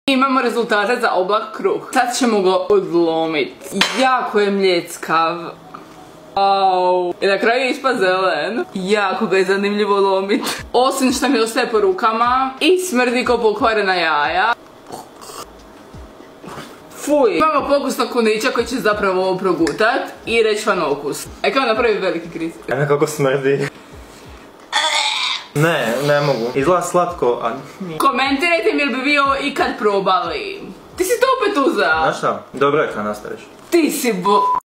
Imamo rezultate za oblak kruh. Sad ćemo ga odlomiti. Jako je mljeckav. I na kraju je ispao zelen. Jako ga je zanimljivo lomit. Osim što mi ostaje po rukama i smrdi ko pokvarena jaja. Fuj. Imamo pokusnog kunića koji će zapravo ovo progutat i reći vam okus. Kao napravi veliki kriz. Kako smrdi. Ne mogu. Izgleda slatko, a... Komentirajte mi jel bi vi ovo ikad probali. Ti si to opet uzeo. Znaš šta? Dobro je kad nastaviš. Ti si